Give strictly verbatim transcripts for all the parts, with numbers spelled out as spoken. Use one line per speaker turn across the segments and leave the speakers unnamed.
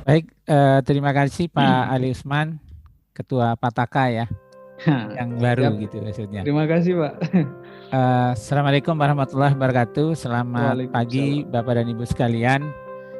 Baik, eh, terima kasih Pak Ali Usman, Ketua Pataka ya, yang baru
Siap.
gitu maksudnya.
Terima kasih, Pak.
Eh, Assalamualaikum warahmatullahi wabarakatuh. Selamat pagi
Waalaikumsalam.
Bapak dan Ibu sekalian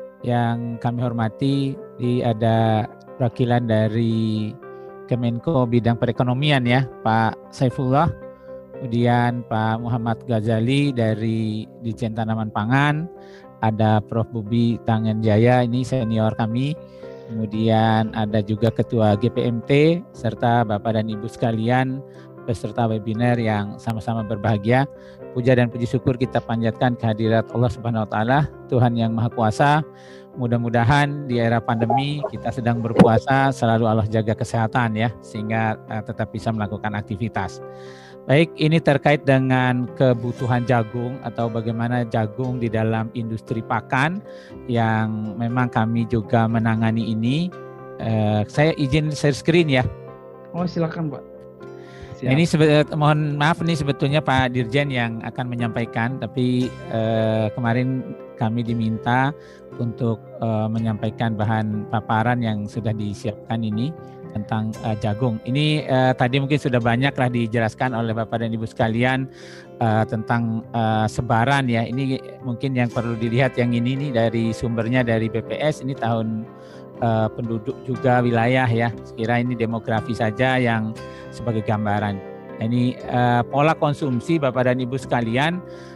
yang kami hormati. Di ada perwakilan dari Kemenko Bidang Perekonomian ya, Pak Saifullah. Kemudian Pak Muhammad Ghazali dari Ditjen Tanaman Pangan. Ada Prof Bubi Tangenjaya, ini senior kami. Kemudian ada juga Ketua G P M T serta Bapak dan Ibu sekalian peserta webinar yang sama-sama berbahagia. Puja dan puji syukur kita panjatkan kehadirat Allah Subhanahu wa taala, Tuhan yang Maha Kuasa. Mudah-mudahan di era pandemi kita sedang berpuasa selalu Allah jaga kesehatan ya, sehingga uh, tetap bisa melakukan aktivitas. Baik, ini terkait dengan kebutuhan jagung atau bagaimana jagung di dalam industri pakan yang memang kami juga menangani ini. Eh, saya izin share screen ya.
Oh, silakan, Pak.
Nah, ini mohon maaf nih sebetulnya Pak Dirjen yang akan menyampaikan, tapi eh, kemarin kami diminta untuk eh, menyampaikan bahan paparan yang sudah disiapkan ini tentang uh, jagung. Ini uh, tadi mungkin sudah banyaklah dijelaskan oleh Bapak dan Ibu sekalian uh, tentang uh, sebaran ya. Ini mungkin yang perlu dilihat yang ini nih dari sumbernya dari B P S, ini tahun uh, penduduk juga wilayah ya. Sekira ini demografi saja yang sebagai gambaran. Nah, ini uh, pola konsumsi Bapak dan Ibu sekalian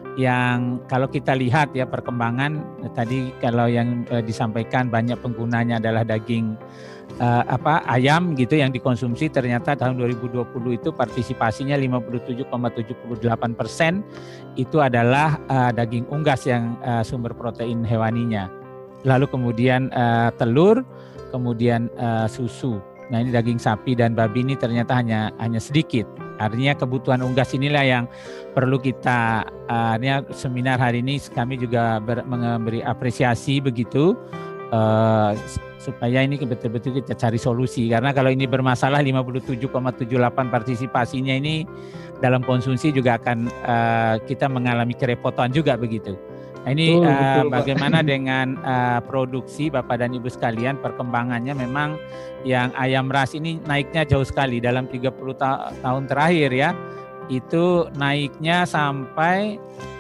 yang kalau kita lihat ya perkembangan tadi kalau yang uh, disampaikan banyak penggunanya adalah daging Uh, apa ayam gitu yang dikonsumsi, ternyata tahun dua ribu dua puluh itu partisipasinya lima puluh tujuh koma tujuh delapan persen itu adalah uh, daging unggas yang uh, sumber protein hewaninya. Lalu kemudian uh, telur, kemudian uh, susu. Nah, ini daging sapi dan babi ini ternyata hanya hanya sedikit. Artinya kebutuhan unggas inilah yang perlu kita uh, ini seminar hari ini kami juga ber, memberi apresiasi begitu. Uh, supaya ini betul-betul kita cari solusi, karena kalau ini bermasalah lima puluh tujuh koma tujuh delapan partisipasinya ini dalam konsumsi juga akan uh, kita mengalami kerepotan juga begitu. Nah, ini betul, uh, betul, bagaimana Pak. Dengan uh, produksi Bapak dan Ibu sekalian, perkembangannya memang yang ayam ras ini naiknya jauh sekali dalam tiga puluh ta- tahun terakhir ya, itu naiknya sampai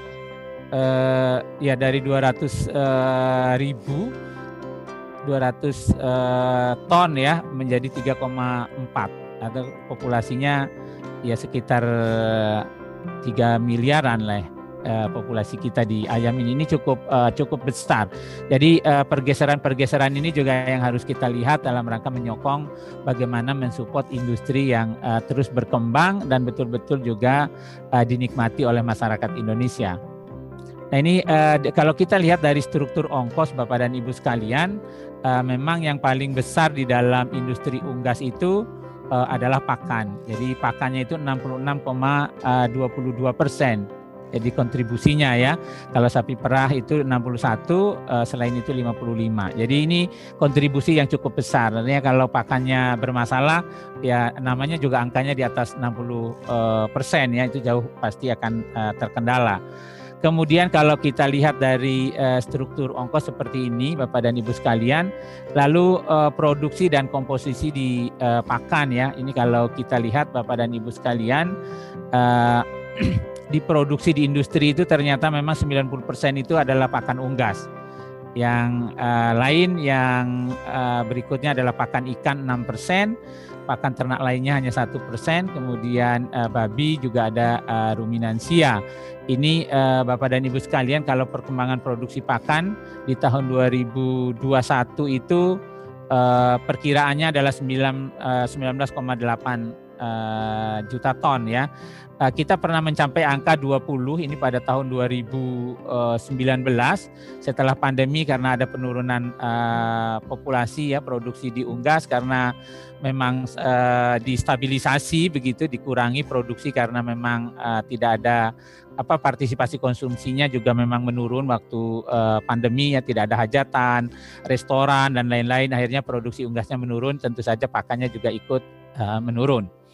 uh, ya dari dua ratus ribu dua ratus uh, ton ya menjadi tiga koma empat atau populasinya ya sekitar tiga miliaran lah uh, populasi kita di ayam ini. Ini cukup uh, cukup besar. Jadi uh, pergeseran-pergeseran ini juga yang harus kita lihat dalam rangka menyokong bagaimana mensupport industri yang uh, terus berkembang dan betul-betul juga uh, dinikmati oleh masyarakat Indonesia. Nah, ini uh, kalau kita lihat dari struktur ongkos Bapak dan Ibu sekalian, uh, memang yang paling besar di dalam industri unggas itu uh, adalah pakan. Jadi pakannya itu enam puluh enam koma dua dua persen. Jadi kontribusinya ya. Kalau sapi perah itu enam puluh satu, uh, selain itu lima puluh lima. Jadi ini kontribusi yang cukup besar. Artinya kalau pakannya bermasalah, ya namanya juga angkanya di atas enam puluh persen ya, itu jauh pasti akan uh, terkendala. Kemudian kalau kita lihat dari uh, struktur ongkos seperti ini Bapak dan Ibu sekalian, lalu uh, produksi dan komposisi di uh, pakan ya, ini kalau kita lihat Bapak dan Ibu sekalian, uh, diproduksi di industri itu ternyata memang sembilan puluh persen itu adalah pakan unggas. Yang uh, lain yang uh, berikutnya adalah pakan ikan enam persen, pakan ternak lainnya hanya satu persen, kemudian uh, babi juga ada uh, ruminansia. Ini uh, Bapak dan Ibu sekalian, kalau perkembangan produksi pakan di tahun dua ribu dua puluh satu itu uh, perkiraannya adalah sembilan belas koma delapan uh, juta ton ya. Uh, kita pernah mencapai angka dua puluh ini pada tahun dua ribu sembilan belas setelah pandemi, karena ada penurunan uh, populasi ya, produksi di unggas karena memang uh, distabilisasi begitu, dikurangi produksi karena memang uh, tidak ada apa partisipasi konsumsinya juga memang menurun waktu uh, pandemi ya, tidak ada hajatan, restoran dan lain-lain, akhirnya produksi unggasnya menurun, tentu saja pakannya juga ikut uh, menurun.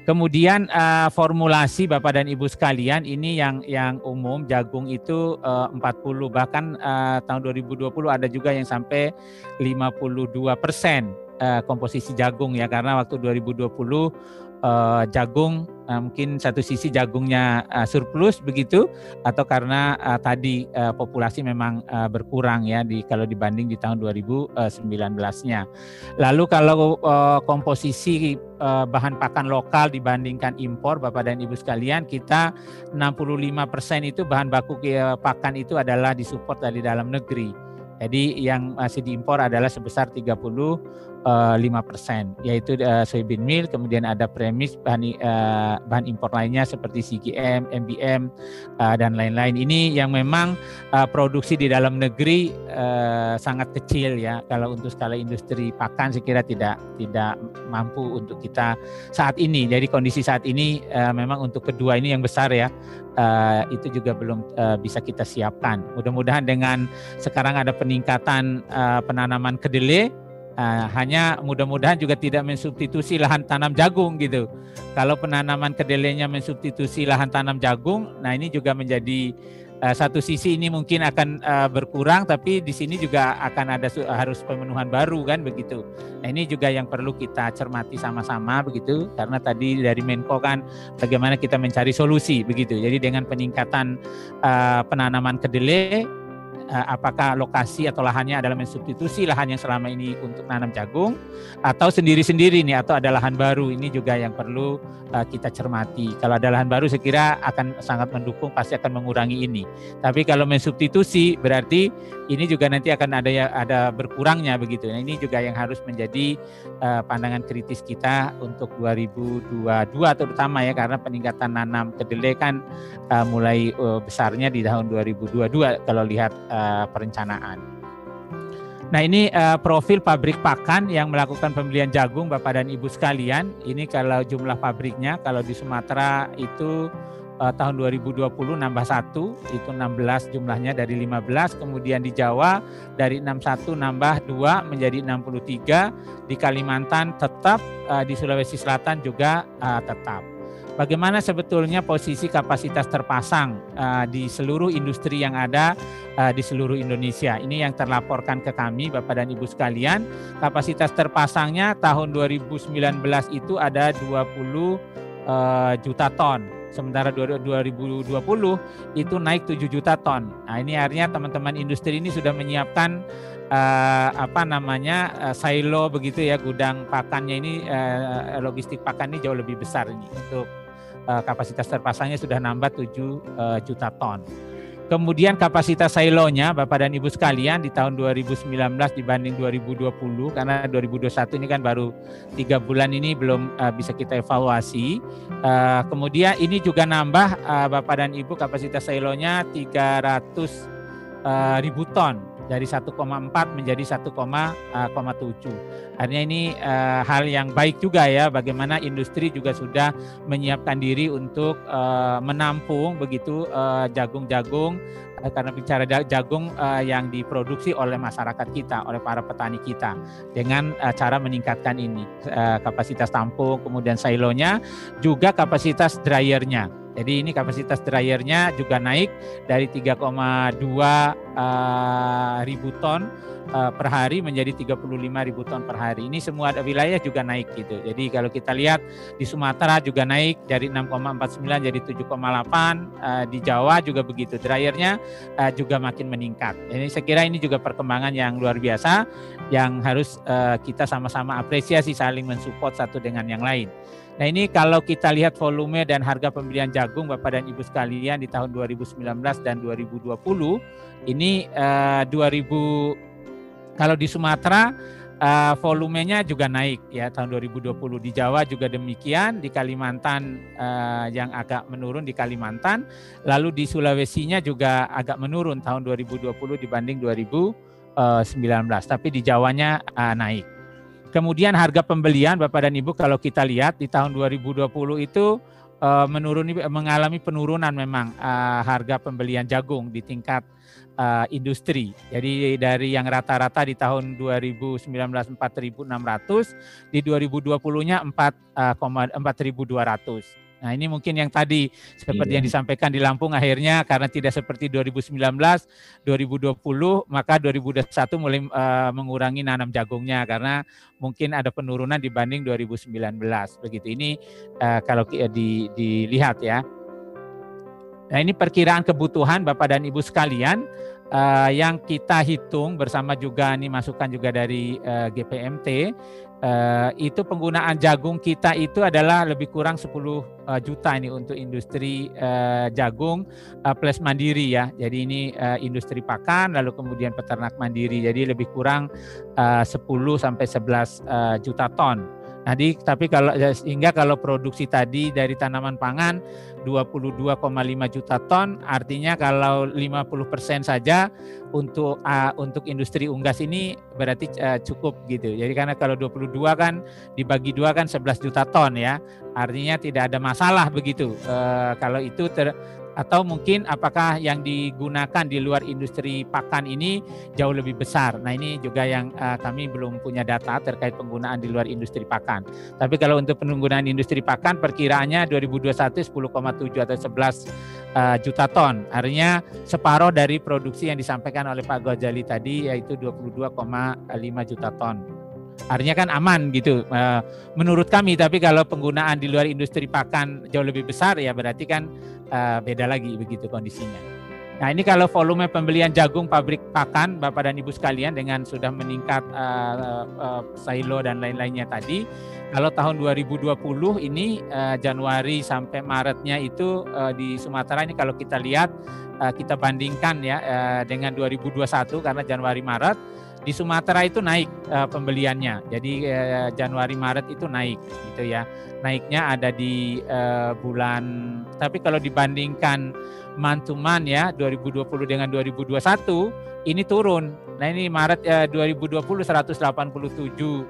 Kemudian uh, formulasi Bapak dan Ibu sekalian, ini yang yang umum jagung itu uh, empat puluh, bahkan uh, tahun dua ribu dua puluh ada juga yang sampai lima puluh dua persen uh, komposisi jagung ya, karena waktu dua ribu dua puluh uh, jagung uh, mungkin satu sisi jagungnya uh, surplus begitu, atau karena uh, tadi uh, populasi memang uh, berkurang ya di kalau dibanding di tahun dua ribu sembilan belas-nya. Lalu kalau uh, komposisi uh, bahan pakan lokal dibandingkan impor Bapak dan Ibu sekalian, kita enam puluh lima persen itu bahan baku uh, pakan itu adalah disupport dari dalam negeri. Jadi yang masih diimpor adalah sebesar tiga puluh lima persen, yaitu uh, soybean meal, kemudian ada premis bahan uh, bahan impor lainnya seperti C G M, M B M uh, dan lain-lain. Ini yang memang uh, produksi di dalam negeri uh, sangat kecil ya. Kalau untuk skala industri pakan saya kira tidak tidak mampu untuk kita saat ini. Jadi kondisi saat ini uh, memang untuk kedua ini yang besar ya. Uh, itu juga belum uh, bisa kita siapkan. Mudah-mudahan dengan sekarang ada peningkatan uh, penanaman kedelai, uh, hanya mudah-mudahan juga tidak mensubstitusi lahan tanam jagung gitu. Kalau penanaman kedelainya mensubstitusi lahan tanam jagung, nah ini juga menjadi uh, satu sisi ini mungkin akan uh, berkurang, tapi di sini juga akan ada harus pemenuhan baru kan begitu. Nah ini juga yang perlu kita cermati sama-sama begitu, karena tadi dari Menko kan bagaimana kita mencari solusi begitu. Jadi dengan peningkatan uh, penanaman kedelai, uh, apakah lokasi atau lahannya adalah mensubstitusi lahan yang selama ini untuk nanam jagung, atau sendiri-sendiri nih, atau ada lahan baru, ini juga yang perlu uh, kita cermati. Kalau ada lahan baru saya kira akan sangat mendukung, pasti akan mengurangi ini. Tapi kalau mensubstitusi berarti ini juga nanti akan ada ya, ada berkurangnya begitu. Nah ini juga yang harus menjadi uh, pandangan kritis kita untuk dua ribu dua puluh dua terutama ya, karena peningkatan nanam kedelai kan uh, mulai uh, besarnya di tahun dua ribu dua puluh dua kalau lihat uh, perencanaan. Nah ini uh, profil pabrik pakan yang melakukan pembelian jagung Bapak dan Ibu sekalian. Ini kalau jumlah pabriknya, kalau di Sumatera itu Uh, tahun dua ribu dua puluh nambah satu, itu enam belas jumlahnya dari lima belas, kemudian di Jawa dari enam puluh satu nambah dua menjadi enam puluh tiga, di Kalimantan tetap, uh, di Sulawesi Selatan juga uh, tetap. Bagaimana sebetulnya posisi kapasitas terpasang uh, di seluruh industri yang ada uh, di seluruh Indonesia? Ini yang terlaporkan ke kami Bapak dan Ibu sekalian. Kapasitas terpasangnya tahun dua ribu sembilan belas itu ada dua puluh uh, juta ton. Sementara dua ribu dua puluh itu naik tujuh juta ton. Nah ini artinya teman-teman industri ini sudah menyiapkan uh, apa namanya uh, silo begitu ya, gudang pakannya ini, uh, logistik pakan ini jauh lebih besar ini. Untuk uh, kapasitas terpasangnya sudah nambah tujuh juta ton. Kemudian kapasitas silonya Bapak dan Ibu sekalian di tahun dua ribu sembilan belas dibanding dua ribu dua puluh, karena dua ribu dua puluh satu ini kan baru tiga bulan ini belum uh, bisa kita evaluasi. Uh, kemudian ini juga nambah uh, Bapak dan Ibu kapasitas silonya tiga ratus ribu ton, dari satu koma empat menjadi satu koma tujuh. Artinya ini uh, hal yang baik juga ya, bagaimana industri juga sudah menyiapkan diri untuk uh, menampung begitu uh, jagung-jagung, uh, karena bicara jagung uh, yang diproduksi oleh masyarakat kita, oleh para petani kita, dengan uh, cara meningkatkan ini uh, kapasitas tampung, kemudian silonya, juga kapasitas dryernya. Jadi ini kapasitas dryernya juga naik dari tiga koma dua uh, ribu ton uh, per hari menjadi tiga puluh lima ribu ton per hari. Ini semua wilayah juga naik gitu. Jadi kalau kita lihat di Sumatera juga naik dari enam koma empat sembilan jadi tujuh koma delapan, uh, di Jawa juga begitu. Dryernya uh, juga makin meningkat. Jadi saya kira ini juga perkembangan yang luar biasa yang harus uh, kita sama-sama apresiasi, saling mensupport satu dengan yang lain. Nah ini kalau kita lihat volume dan harga pembelian jagung Bapak dan Ibu sekalian di tahun dua ribu sembilan belas dan dua ribu dua puluh, ini uh, dua ribu kalau di Sumatera uh, volumenya juga naik ya tahun dua ribu dua puluh, di Jawa juga demikian, di Kalimantan uh, yang agak menurun di Kalimantan, lalu di Sulawesinya juga agak menurun tahun dua ribu dua puluh dibanding dua ribu sembilan belas, tapi di Jawanya uh, naik. Kemudian harga pembelian Bapak dan Ibu kalau kita lihat di tahun dua ribu dua puluh itu uh, menuruni mengalami penurunan memang uh, harga pembelian jagung di tingkat uh, industri. Jadi dari yang rata-rata di tahun dua ribu sembilan belas empat ribu enam ratus, di dua ribu dua puluh-nya empat ribu dua ratus. Nah, ini mungkin yang tadi seperti iya. yang disampaikan di Lampung, akhirnya karena tidak seperti dua ribu sembilan belas, dua ribu dua puluh, maka dua ribu dua puluh satu mulai uh, mengurangi nanam jagungnya karena mungkin ada penurunan dibanding dua ribu sembilan belas. Begitu ini uh, kalau di, dilihat ya. Nah, ini perkiraan kebutuhan Bapak dan Ibu sekalian uh, yang kita hitung bersama juga ini masukan juga dari uh, G P M T. Uh, itu penggunaan jagung kita itu adalah lebih kurang sepuluh uh, juta ini untuk industri uh, jagung uh, plus mandiri ya. Jadi ini uh, industri pakan lalu kemudian peternak mandiri. Jadi lebih kurang uh, sepuluh sampai sebelas uh, juta ton. Nah, di, tapi kalau sehingga kalau produksi tadi dari tanaman pangan dua puluh dua koma lima juta ton, artinya kalau lima puluh persen saja untuk uh, untuk industri unggas ini berarti uh, cukup gitu. Jadi karena kalau dua puluh dua kan dibagi dua kan sebelas juta ton ya. Artinya tidak ada masalah begitu. Uh, kalau itu ter atau mungkin apakah yang digunakan di luar industri pakan ini jauh lebih besar. Nah, ini juga yang uh, kami belum punya data terkait penggunaan di luar industri pakan. Tapi kalau untuk penggunaan industri pakan perkiraannya dua ribu dua puluh satu sepuluh koma tujuh atau sebelas uh, juta ton. Artinya separuh dari produksi yang disampaikan oleh Pak Ghazali tadi yaitu dua puluh dua koma lima juta ton. Artinya kan aman gitu uh, menurut kami, tapi kalau penggunaan di luar industri pakan jauh lebih besar ya berarti kan uh, beda lagi begitu kondisinya. Nah, ini kalau volume pembelian jagung pabrik pakan Bapak dan Ibu sekalian dengan sudah meningkat uh, uh, silo dan lain-lainnya tadi, kalau tahun dua ribu dua puluh ini uh, Januari sampai Maretnya itu uh, di Sumatera ini kalau kita lihat uh, kita bandingkan ya uh, dengan dua ribu dua puluh satu karena Januari Maret di Sumatera itu naik uh, pembeliannya. Jadi uh, Januari Maret itu naik gitu ya. Naiknya ada di uh, bulan, tapi kalau dibandingkan month to month ya dua ribu dua puluh dengan dua ribu dua puluh satu ini turun. Nah, ini Maret uh, dua ribu dua puluh seratus delapan puluh tujuh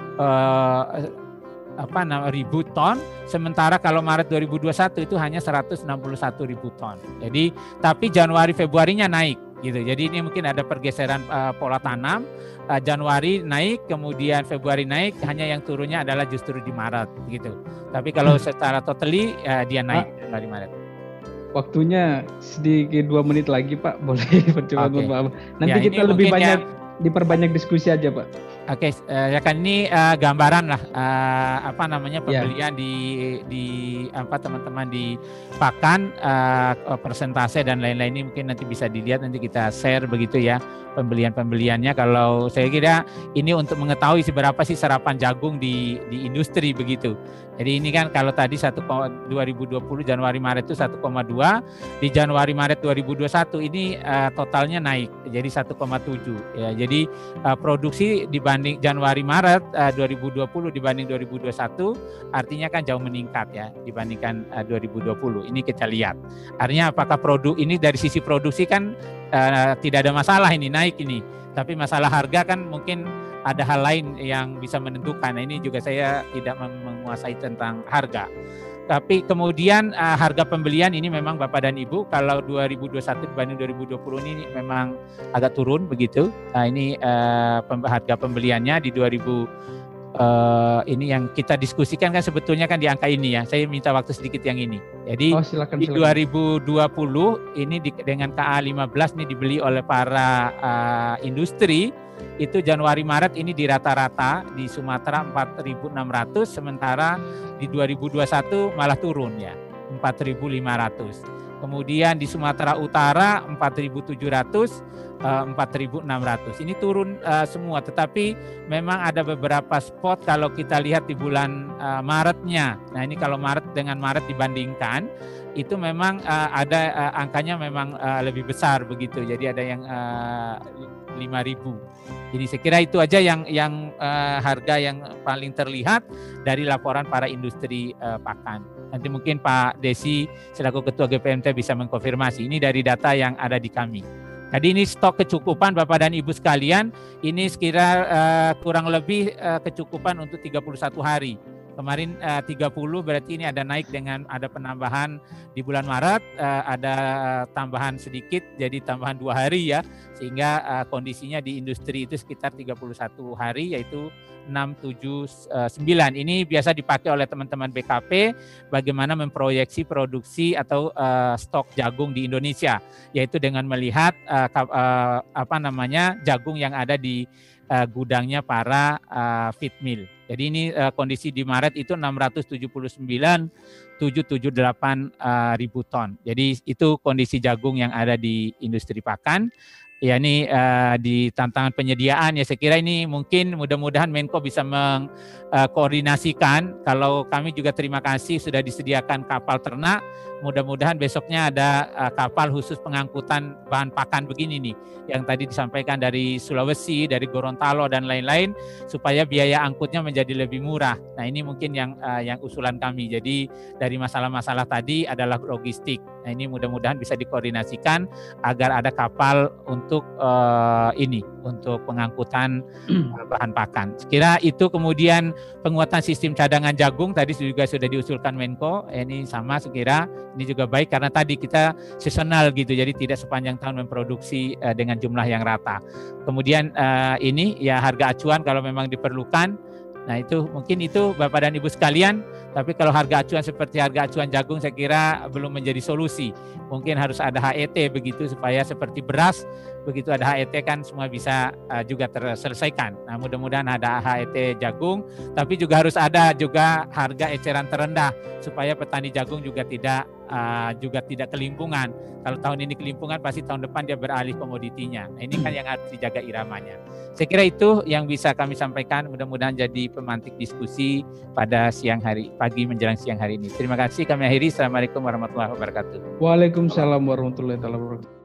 uh, apa nama ribu ton, sementara kalau Maret dua ribu dua puluh satu itu hanya seratus enam puluh satu ribu ton. Jadi tapi Januari Februarinya naik gitu. Jadi ini mungkin ada pergeseran uh, pola tanam. Uh, Januari naik, kemudian Februari naik, hanya yang turunnya adalah justru di Maret gitu. Tapi kalau secara totally uh, dia naik dari Maret.
Waktunya sedikit dua menit lagi Pak, boleh percoba okay. Bapak. Nanti ya, kita lebih banyak yang... diperbanyak diskusi aja Pak.
Oke, okay, uh, ya kan ini uh, gambaran lah uh, apa namanya pembelian yeah. di di apa teman-teman di pakan uh, persentase dan lain-lain ini mungkin nanti bisa dilihat, nanti kita share begitu ya pembelian-pembeliannya. Kalau saya kira ini untuk mengetahui seberapa sih serapan jagung di di industri begitu. Jadi ini kan kalau tadi dua ribu dua puluh Januari Maret itu satu koma dua, di Januari Maret dua ribu dua puluh satu ini uh, totalnya naik jadi satu koma tujuh ya. Jadi uh, produksi dibanding Januari Maret uh, dua ribu dua puluh dibanding dua ribu dua puluh satu artinya kan jauh meningkat ya dibandingkan uh, dua ribu dua puluh. Ini kita lihat. Artinya apakah produk ini dari sisi produksi kan uh, tidak ada masalah ini naik ini. Tapi masalah harga kan mungkin ada hal lain yang bisa menentukan. Nah, ini juga saya tidak menguasai tentang harga. Tapi kemudian uh, harga pembelian ini memang Bapak dan Ibu kalau dua ribu dua puluh satu dibanding dua ribu dua puluh ini memang agak turun begitu. Nah, ini uh, harga pembeliannya di dua ribu uh, ini yang kita diskusikan kan sebetulnya kan di angka ini ya. Saya minta waktu sedikit yang ini. Jadi oh, silakan, di silakan. dua ribu dua puluh ini di, dengan K A lima belas ini dibeli oleh para uh, industri. Itu Januari Maret ini di rata-rata di Sumatera empat ribu enam ratus, sementara di dua ribu dua puluh satu malah turun ya empat ribu lima ratus. Kemudian di Sumatera Utara empat ribu tujuh ratus, empat ribu enam ratus. Ini turun uh, semua, tetapi memang ada beberapa spot kalau kita lihat di bulan uh, Maretnya. Nah, ini kalau Maret dengan Maret dibandingkan itu memang uh, ada uh, angkanya memang uh, lebih besar begitu. Jadi ada yang uh, lima ribu. Jadi saya kira itu aja yang yang uh, harga yang paling terlihat dari laporan para industri uh, pakan. Nanti mungkin Pak Desi selaku Ketua G P M T bisa mengkonfirmasi. Ini dari data yang ada di kami. Jadi ini stok kecukupan Bapak dan Ibu sekalian, ini sekira uh, kurang lebih uh, kecukupan untuk tiga puluh satu hari. Kemarin uh, tiga puluh, berarti ini ada naik dengan ada penambahan di bulan Maret, uh, ada tambahan sedikit jadi tambahan dua hari ya, sehingga uh, kondisinya di industri itu sekitar tiga puluh satu hari, yaitu enam, tujuh, sembilan. Ini biasa dipakai oleh teman-teman B K P bagaimana memproyeksi produksi atau uh, stok jagung di Indonesia, yaitu dengan melihat uh, uh, apa namanya jagung yang ada di uh, gudangnya para uh, feed mill. Jadi ini uh, kondisi di Maret itu enam ratus tujuh puluh sembilan ribu tujuh ratus tujuh puluh delapan uh, ribu ton. Jadi itu kondisi jagung yang ada di industri pakan. Ya, ini uh, di tantangan penyediaan ya, saya kira ini mungkin mudah-mudahan Menko bisa mengkoordinasikan. Uh, Kalau kami juga terima kasih sudah disediakan kapal ternak. Mudah-mudahan besoknya ada uh, kapal khusus pengangkutan bahan pakan begini nih, yang tadi disampaikan dari Sulawesi, dari Gorontalo dan lain-lain, supaya biaya angkutnya menjadi lebih murah. Nah, ini mungkin yang uh, yang usulan kami. Jadi dari masalah-masalah tadi adalah logistik. Nah, ini mudah-mudahan bisa dikoordinasikan agar ada kapal untuk uh, ini, untuk pengangkutan uh, bahan pakan. Sekira itu. Kemudian penguatan sistem cadangan jagung tadi juga sudah diusulkan Menko. Ini sama sekira. Ini juga baik karena tadi kita seasonal gitu, jadi tidak sepanjang tahun memproduksi uh, dengan jumlah yang rata. Kemudian uh, ini ya harga acuan kalau memang diperlukan. Nah, itu mungkin itu Bapak dan Ibu sekalian. Tapi kalau harga acuan seperti harga acuan jagung saya kira belum menjadi solusi. Mungkin harus ada H E T begitu, supaya seperti beras, begitu ada H E T kan semua bisa uh, juga terselesaikan. Nah, mudah-mudahan ada H E T jagung, tapi juga harus ada juga harga eceran terendah supaya petani jagung juga tidak uh, juga tidak kelimpungan. Kalau tahun ini kelimpungan, pasti tahun depan dia beralih komoditinya. Nah, ini kan yang harus dijaga iramanya. Saya kira itu yang bisa kami sampaikan. Mudah-mudahan jadi pemantik diskusi pada siang hari, pagi menjelang siang hari ini. Terima kasih, kami akhiri. Assalamualaikum warahmatullahi wabarakatuh.
Waalaikumsalam warahmatullahi wabarakatuh.